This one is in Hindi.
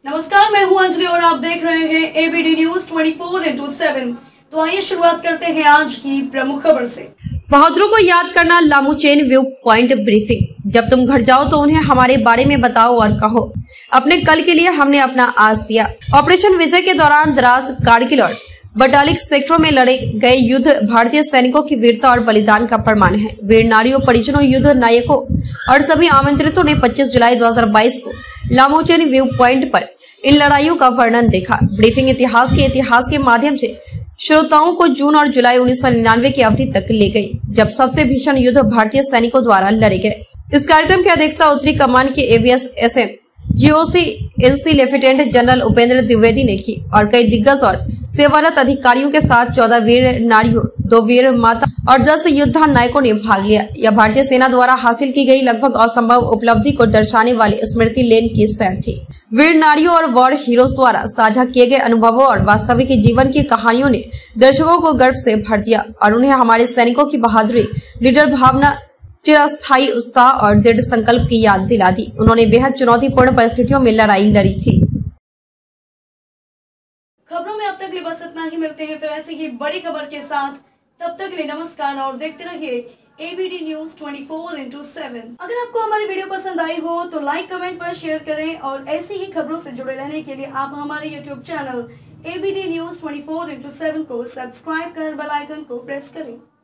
नमस्कार, मैं हूं अंजलि और आप देख रहे हैं एबीडी न्यूज 24x7। तो आइए शुरुआत करते हैं आज की प्रमुख खबर से। बहादुरों को याद करना, लामुचेन व्यू पॉइंट ब्रीफिंग। जब तुम घर जाओ तो उन्हें हमारे बारे में बताओ और कहो, अपने कल के लिए हमने अपना आज दिया। ऑपरेशन विजय के दौरान द्रास, कारगिल और बटालिक सेक्टरों में लड़े गए युद्ध भारतीय सैनिकों की वीरता और बलिदान का प्रमाण है। वीर नारियों, परिजनों, युद्ध नायकों और सभी आमंत्रितों ने 25 जुलाई 2022 को लामुचेन व्यू पॉइंट पर इन लड़ाइयों का वर्णन देखा। ब्रीफिंग इतिहास के माध्यम से श्रोताओं को जून और जुलाई 1999 की अवधि तक ले गई, जब सबसे भीषण युद्ध भारतीय सैनिकों द्वारा लड़े गए। इस कार्यक्रम की अध्यक्षता उत्तरी कमान के AVS SM GOC NC lieutenant general Upendra Dwivedi ने की और कई दिग्गज और सेवारत अधिकारियों के साथ 14 वीर नारियों, 2 वीर माता और 10 योद्धा नायकों ने भाग लिया। यह भारतीय सेना द्वारा हासिल की गई लगभग असंभव उपलब्धि को दर्शाने वाली स्मृति लेन की सैर थी। वीर नारियों और वॉर हीरोज द्वारा साझा किए गए अनुभवों और वास्तविक जीवन की कहानियों ने दर्शकों को गर्व से भर दिया और उन्हें हमारे सैनिकों की बहादुरी, लीडर भावना, चिरस्थायी उत्साह और दृढ़ संकल्प की याद दिला दी। उन्होंने बेहद चुनौतीपूर्ण परिस्थितियों में लड़ाई लड़ी थी। खबरों में अब तक लिए बस इतना ही। मिलते हैं फिर ऐसे ही बड़ी खबर के साथ। तब तक के लिए नमस्कार और देखते रहिए एबीडी न्यूज 24x7। अगर आपको हमारी वीडियो पसंद आई हो तो लाइक, कमेंट पर शेयर करें और ऐसी ही खबरों से जुड़े रहने के लिए आप हमारे YouTube channel ABD news 24x7 को सब्सक्राइब कर बेल आइकन को प्रेस करें।